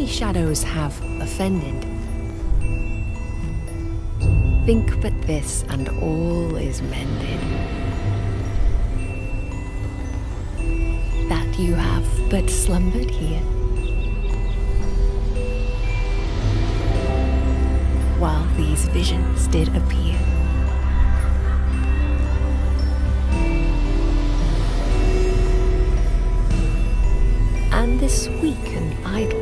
many shadows have offended, think but this, and all is mended. That you have but slumbered here, while these visions did appear. And this weak and idle